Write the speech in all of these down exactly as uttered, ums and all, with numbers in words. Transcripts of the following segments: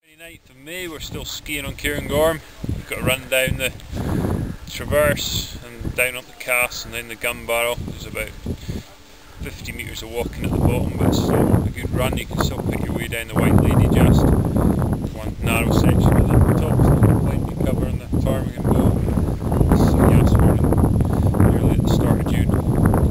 twenty-ninth of May, we're still skiing on Cairngorm. We've got to run down the traverse and down up the cast and then the gun-barrel. There's about fifty metres of walking at the bottom, but it's still a good run. You can still pick your way down the White Lady just. One narrow section at the top, so plenty cover on the PTARMIGAN boat. It's Jasper and nearly at the start of June.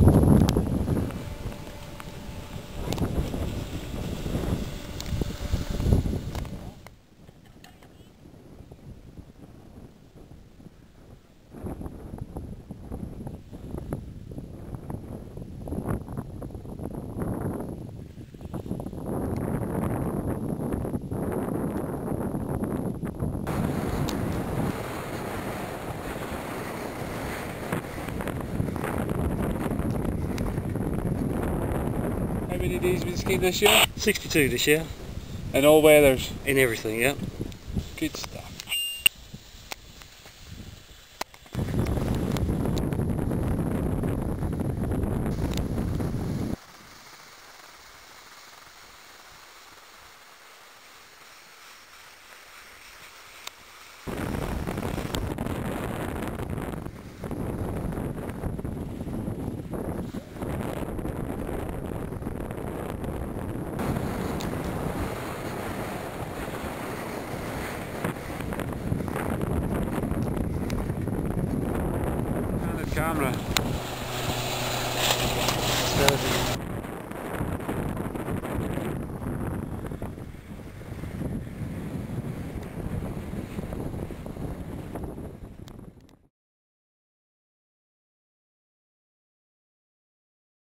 How many days have you skied this year? sixty-two this year. In all weathers? In everything, yeah. Good stuff. Camera.